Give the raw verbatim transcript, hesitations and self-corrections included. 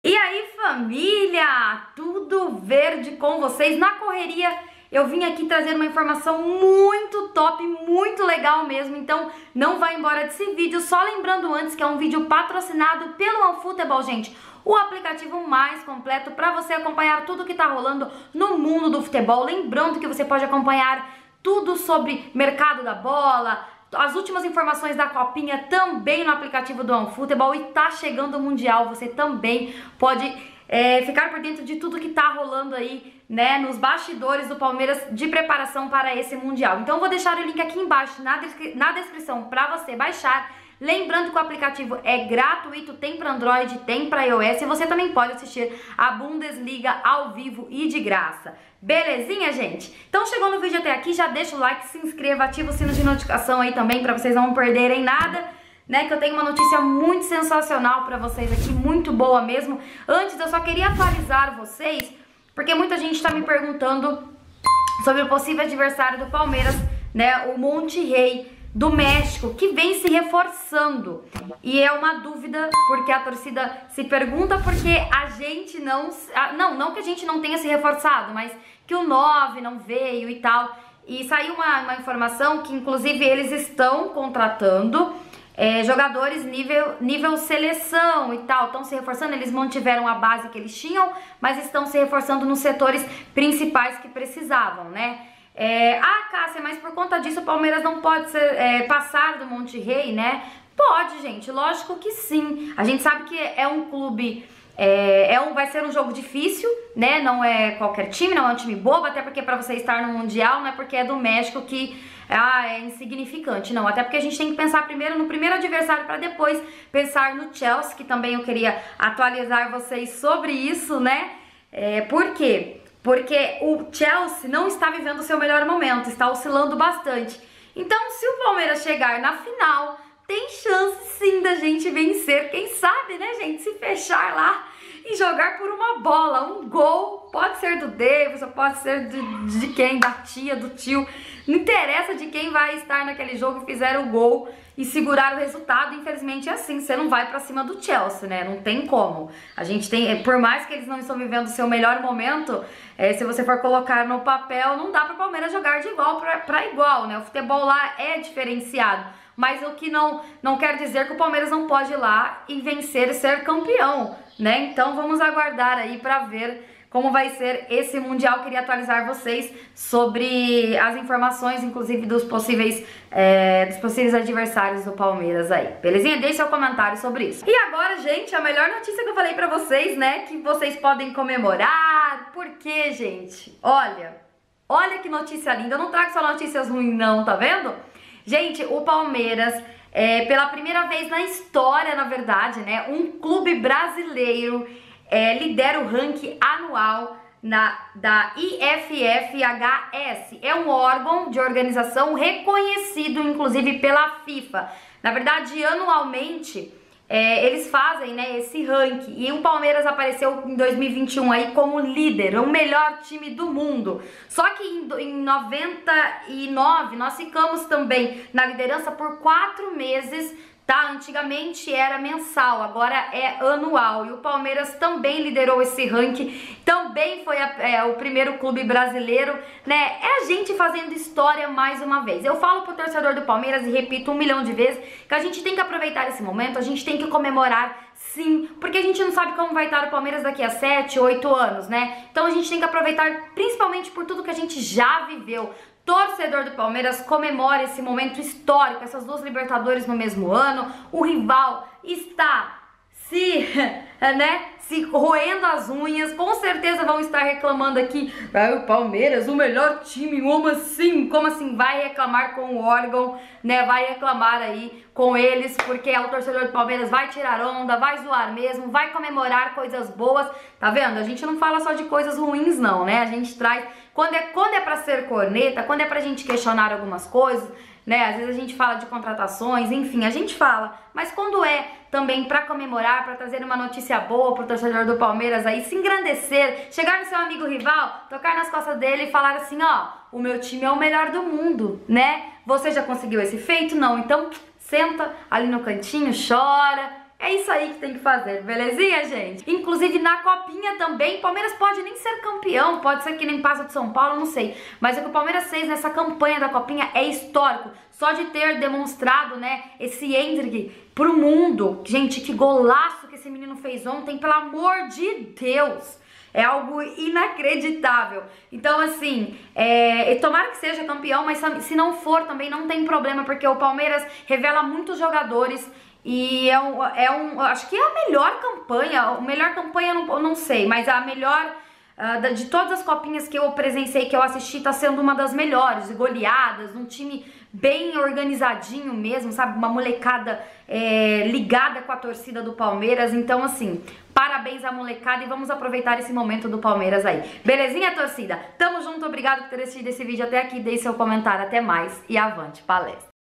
E aí, família, tudo verde com vocês? Na correria, eu vim aqui trazer uma informação muito top, muito legal mesmo, então não vai embora desse vídeo. Só lembrando antes que é um vídeo patrocinado pelo OneFootball, gente, o aplicativo mais completo para você acompanhar tudo que tá rolando no mundo do futebol. Lembrando que você pode acompanhar tudo sobre mercado da bola, as últimas informações da Copinha também no aplicativo do OneFootball, e tá chegando o Mundial, você também pode é, ficar por dentro de tudo que tá rolando aí, né, nos bastidores do Palmeiras de preparação para esse Mundial. Então eu vou deixar o link aqui embaixo na, descri na descrição para você baixar. Lembrando que o aplicativo é gratuito, tem para Android, tem para iOS, e você também pode assistir a Bundesliga ao vivo e de graça. Belezinha, gente? Então chegou no vídeo até aqui, já deixa o like, se inscreva, ativa o sino de notificação aí também para vocês não perderem nada, né? Que eu tenho uma notícia muito sensacional para vocês aqui, muito boa mesmo. Antes eu só queria atualizar vocês, porque muita gente está me perguntando sobre o possível adversário do Palmeiras, né? O Monterrey do México, que vem se reforçando. E é uma dúvida, porque a torcida se pergunta porque a gente não... Não, não que a gente não tenha se reforçado, mas que o nove não veio e tal. E saiu uma, uma informação que, inclusive, eles estão contratando é, jogadores nível, nível seleção e tal. Estão se reforçando, eles mantiveram a base que eles tinham, mas estão se reforçando nos setores principais que precisavam, né? É, ah, Cássia, mas por conta disso o Palmeiras não pode ser, é, passar do Monterrey, né? Pode, gente, lógico que sim. A gente sabe que é um clube, é, é um, vai ser um jogo difícil, né? Não é qualquer time, não é um time bobo, até porque para você estar no Mundial não é porque é do México que ah, é insignificante, não. Até porque a gente tem que pensar primeiro no primeiro adversário para depois pensar no Chelsea, que também eu queria atualizar vocês sobre isso, né? É, por quê? Porque o Chelsea não está vivendo o seu melhor momento, está oscilando bastante. Então, se o Palmeiras chegar na final, tem chance sim da gente vencer. Quem sabe, né, gente? Se fechar lá e jogar por uma bola, um gol. Pode ser do Davidson, pode ser de, de quem? Da tia, do tio. Não interessa de quem vai estar naquele jogo e fizer o gol e segurar o resultado. Infelizmente é assim, você não vai pra cima do Chelsea, né? Não tem como. A gente tem, por mais que eles não estão vivendo o seu melhor momento, é, se você for colocar no papel, não dá pro Palmeiras jogar de igual pra, pra igual, né? O futebol lá é diferenciado. Mas o que não, não quer dizer que o Palmeiras não pode ir lá e vencer e ser campeão, né? Então vamos aguardar aí pra ver como vai ser esse Mundial. Queria atualizar vocês sobre as informações, inclusive dos possíveis, é, dos possíveis adversários do Palmeiras aí, belezinha? Deixe seu comentário sobre isso. E agora, gente, a melhor notícia que eu falei pra vocês, né, que vocês podem comemorar. Por quê, gente? Olha, olha que notícia linda. Eu não trago só notícias ruins não, tá vendo? Gente, o Palmeiras, é, pela primeira vez na história, na verdade, né, um clube brasileiro É, lidera o ranking anual na, da I F F H S. É um órgão de organização reconhecido, inclusive, pela FIFA. Na verdade, anualmente, é, eles fazem, né, esse ranking. E o Palmeiras apareceu em dois mil e vinte e um aí como líder, o melhor time do mundo. Só que em, em noventa e nove nós ficamos também na liderança por quatro meses. Tá, antigamente era mensal, agora é anual. E o Palmeiras também liderou esse ranking, também foi a, é, o primeiro clube brasileiro, né? É a gente fazendo história mais uma vez. Eu falo pro torcedor do Palmeiras e repito um milhão de vezes que a gente tem que aproveitar esse momento, a gente tem que comemorar sim, porque a gente não sabe como vai estar o Palmeiras daqui a sete, oito anos, né? Então a gente tem que aproveitar principalmente por tudo que a gente já viveu. Torcedor do Palmeiras, comemora esse momento histórico, essas duas Libertadores no mesmo ano. O rival está se, né, se roendo as unhas, com certeza vão estar reclamando aqui, ah, o Palmeiras, o melhor time, como assim? Como assim? Vai reclamar com o órgão, né, vai reclamar aí com eles, porque o torcedor do Palmeiras vai tirar onda, vai zoar mesmo, vai comemorar coisas boas, tá vendo? A gente não fala só de coisas ruins não, né, a gente traz, quando é, quando é pra ser corneta, quando é pra gente questionar algumas coisas, né, às vezes a gente fala de contratações, enfim, a gente fala, mas quando é também pra comemorar, pra trazer uma notícia boa pro torcedor do Palmeiras aí, se engrandecer, chegar no seu amigo rival, tocar nas costas dele e falar assim, ó, o meu time é o melhor do mundo, né? Você já conseguiu esse feito? Não, então senta ali no cantinho, chora É isso aí que tem que fazer, belezinha, gente? Inclusive na Copinha também, Palmeiras pode nem ser campeão, pode ser que nem passa de São Paulo, não sei. Mas é que o Palmeiras fez nessa campanha da Copinha é histórico. Só de ter demonstrado, né, esse Endrick pro mundo. Gente, que golaço que esse menino fez ontem, pelo amor de Deus. É algo inacreditável. Então, assim, é, tomara que seja campeão, mas se não for também não tem problema, porque o Palmeiras revela muitos jogadores e é um, é um acho que é a melhor campanha, a melhor campanha eu não, eu não sei, mas a melhor uh, de todas as copinhas que eu presenciei, que eu assisti, tá sendo uma das melhores, goleadas, um time bem organizadinho mesmo, sabe? Uma molecada é, ligada com a torcida do Palmeiras. Então, assim, parabéns à molecada e vamos aproveitar esse momento do Palmeiras aí. Belezinha, torcida? Tamo junto, obrigado por ter assistido esse vídeo até aqui. Deixe seu comentário, até mais e avante palestra.